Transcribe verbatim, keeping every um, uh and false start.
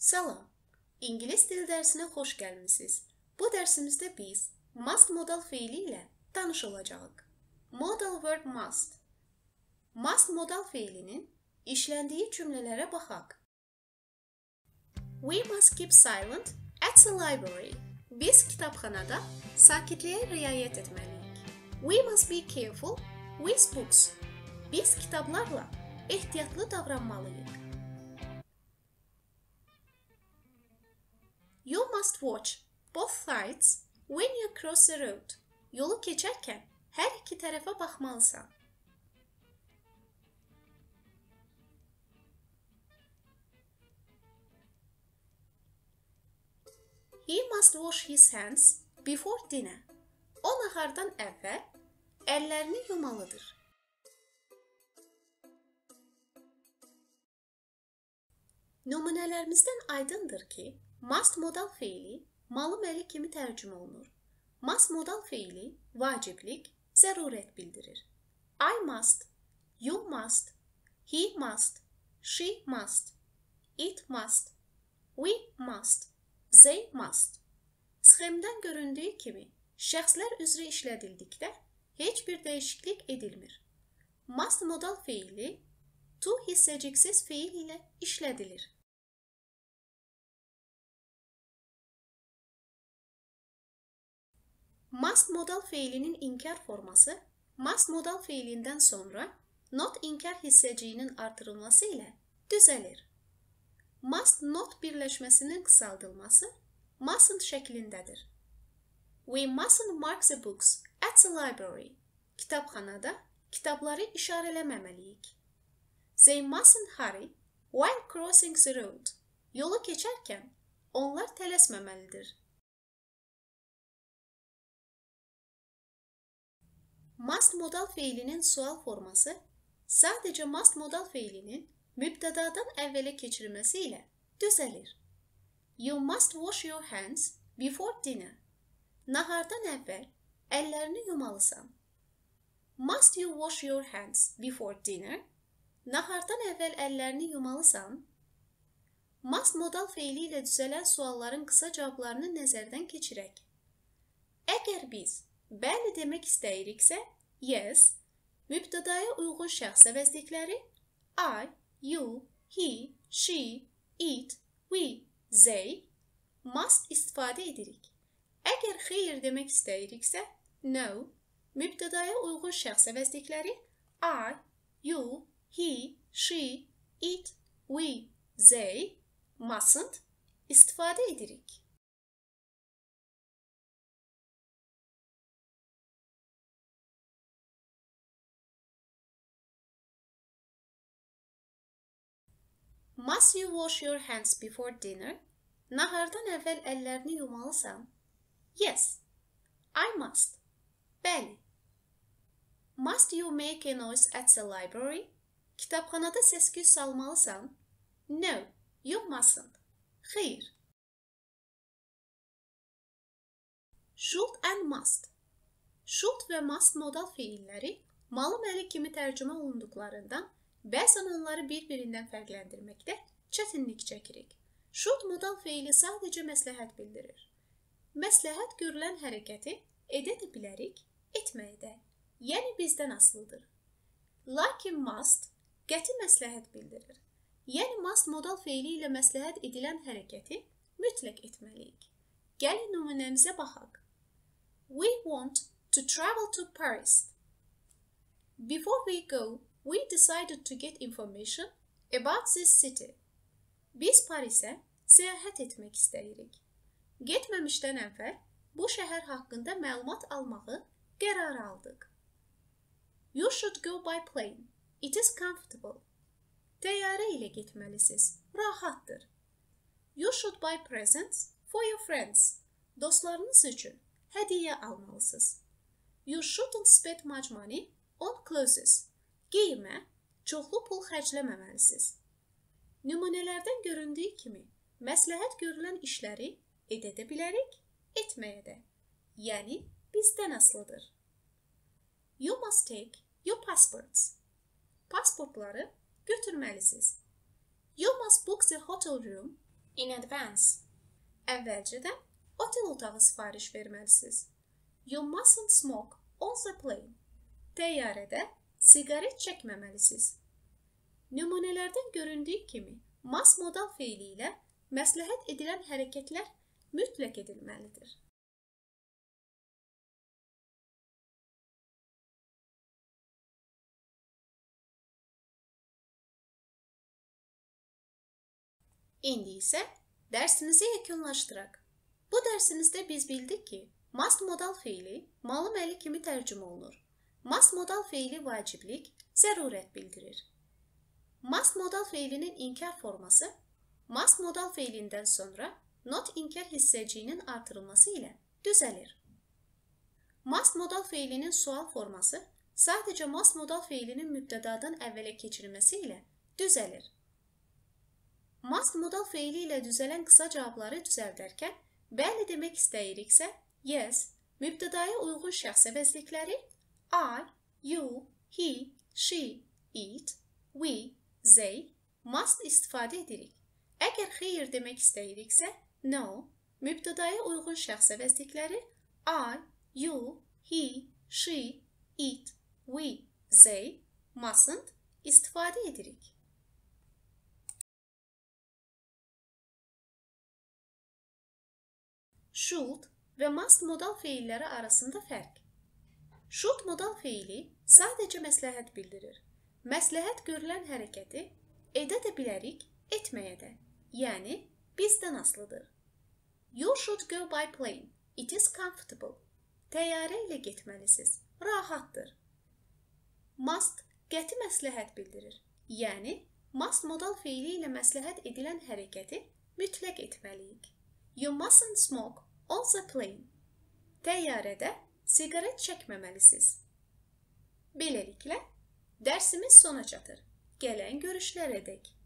Salam, İngilis dili dərsinə xoş gəlmisiniz. Bu dərsimizdə biz must modal feili ilə tanış olacağıq. Modal word must. Must modal feilinin işləndiyi cümlələrə baxaq. We must keep silent at the library. Biz kitabxanada sakitliyə riayət etməliyik. We must be careful with books. Biz kitablarla ehtiyatlı davranmalıyıq. You must watch both sides when you cross the road. Yolu keçərkən hər iki tərəfə baxmalısan. He must wash his hands before dinner. O nahardan əvvəl əllərini yumalıdır. Nümunələrimizdən aydındır ki, must modal feili malı-məli kimi tərcümə olunur. Must modal feili vaciblik, zərurət bildirir. I must, you must, he must, she must, it must, we must, they must. Sxemdən göründüyü kimi, şəxslər üzrə işlədildikdə heç bir dəyişiklik edilmir. Must modal feili to hissəciksiz feil ilə işlədilir. Must modal feilinin inkar forması, must modal feilindən sonra not inkar hissəciyinin artırılması ilə düzəlir. Must not birləşməsinin qısaldılması mustn't şəklindədir. We mustn't mark the books at the library. Kitabxanada kitabları işarələməməliyik. They mustn't hurry while crossing the road. Yolu keçərkən onlar tələsməməlidir. Must modal feilinin sual forması sadəcə must modal feilinin mübtədadan əvvələ keçirilməsi ilə düzəlir. You must wash your hands before dinner. Nahardan əvvəl əllərini yumalısan. Must you wash your hands before dinner? Nahardan əvvəl əllərini yumalısan. Must modal feili ilə düzələn sualların qısa cavablarını nəzərdən keçirək. Əgər biz bəli demək istəyiriksə, yes, mübtədaya uyğun şəxs əvəzlikləri I, you, he, she, it, we, they must istifadə edirik. Əgər xeyr demək istəyiriksə, no, mübtədaya uyğun şəxs əvəzlikləri I, you, he, she, it, we, they mustn't istifadə edirik. Must you wash your hands before dinner? Nahardan əvvəl əllərini yumalısan. Yes, I must. Bəli. Must you make a noise at the library? Kitabxanada səs-küy salmalısan. No, you mustn't. Xeyr. Should and must. Should və must modal feilləri malı-məli kimi tərcümə olunduqlarından bəzən onları bir-birindən fərqləndirməkdə çətinlik çəkirik. Should modal feili sadəcə məsləhət bildirir. Məsləhət görülən hərəkəti edə də bilərik, etməyə də. Yəni bizdən asılıdır. Lakin must qəti məsləhət bildirir. Yəni must modal feili ilə məsləhət edilən hərəkəti mütləq etməliyik. Gəlin nümunəmizə baxaq. We want to travel to Paris. Before we go, we decided to get information about this city. Biz Parisə səyahət etmək istəyirik. Getməmişdən əvvəl bu şəhər haqqında məlumat almağı qərar aldıq. You should go by plane. It is comfortable. Təyyarə ilə getməlisiniz. Rahatdır. You should buy presents for your friends. Dostlarınız üçün hədiyyə almalısınız. You shouldn't spend much money on clothes. Geyimə çoxlu pul xərcləməməlisiniz. Nümunələrdən göründüyü kimi, məsləhət görülən işləri edə də bilərik, etməyə də. Yəni, bizdən asılıdır. You must take your passports. Pasportları götürməlisiniz. You must book the hotel room in advance. Əvvəlcədən otel otağı sifariş verməlisiniz. You mustn't smoke on the plane. Təyyarədə siqaret çəkməməlisiniz. Nümunələrdən göründüyü kimi, must modal feili ilə məsləhət edilən hərəkətlər mütləq edilməlidir. İndi isə dərsimizi yekunlaşdıraq. Bu dərsimizdə biz bildik ki, must modal feili malı məli kimi tərcümə olunur. Must modal feili vaciblik, zərurət bildirir. Must modal feilinin inkar forması, must modal feilindən sonra not inkar hissəciyinin artırılması ilə düzəlir. Must modal feilinin sual forması sadəcə must modal feilinin mübtədadan əvvələ keçirilməsi ilə düzəlir. Must modal feili ilə düzələn qısa cavabları düzəldərkən, bəli demək istəyiriksə, yes, mübtədaya uyğun şəxs əvəzlikləri I, you, he, she, it, we, they, must istifadə edirik. Əgər xeyr demək istəyiriksə, no, mübtədaya uyğun şəxs əvəzlikləri I, you, he, she, it, we, they, mustn't istifadə edirik. Should və must modal feilləri arasında fərq. Should modal feili sadəcə məsləhət bildirir. Məsləhət görülən hərəkəti edə də bilərik, etməyə də. Yəni, bizdən asılıdır. You should go by plane. It is comfortable. Təyyarə ilə getməlisiniz. Rahatdır. Must qəti məsləhət bildirir. Yəni, must modal feili ilə məsləhət edilən hərəkəti mütləq etməliyik. You mustn't smoke on the plane. Təyyarədə siqaret çəkməməlisiniz. Beləliklə, dərsimiz sona çatır. Gələn görüşlərə dək.